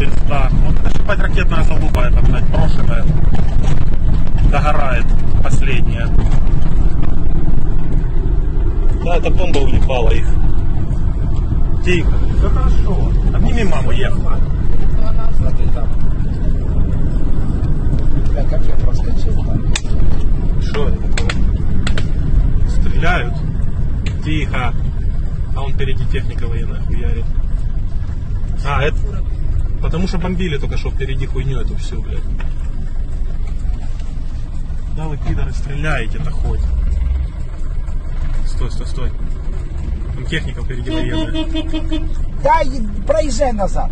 есть, да. Вот это ебать ракетная залупа, это, блядь, брошенная. Догорает последняя. Да, это бомба улипала их. Тихо. Все хорошо. Обними маму, ехала. Как я проскочил там. Что это такое? Стреляют. Тихо. А он впереди техника военная хуярит. А, это... Потому что бомбили только что впереди хуйню эту всю, блядь. Да вы, пидоры, стреляете-то хоть. Стой, стой, стой. Там техника впереди военная. Дай, проезжай назад.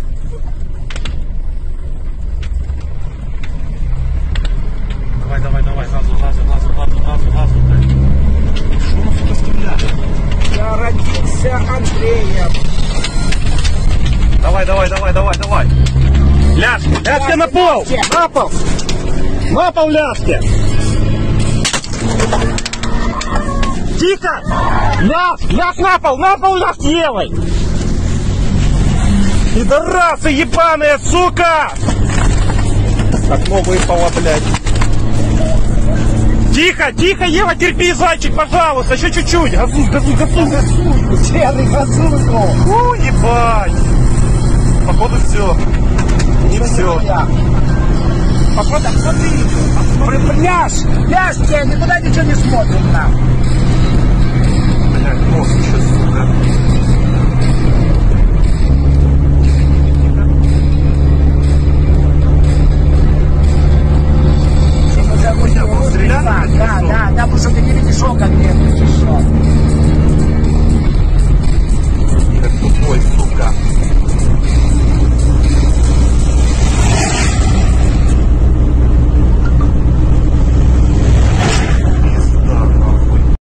Давай, давай, давай, газу, блядь. Что он сюда стреляет? Я родился Андреем. Давай, давай, давай, давай, давай. Ляжки, ляжки на пол! На пол! На пол ляжки! Тихо! Ляж на пол ляж левой! Пидорасы ебаные, сука! Окно выпало, блядь. Тихо, тихо, Ева, терпи, зайчик, пожалуйста, еще чуть-чуть. Газуй, газуй, газуй, газуй. Целый газуй. Фу, ебать. Походу все. Не все. Походу, смотри. Ляж, никуда ничего не смотрим нам. Блядь, нос еще, сука.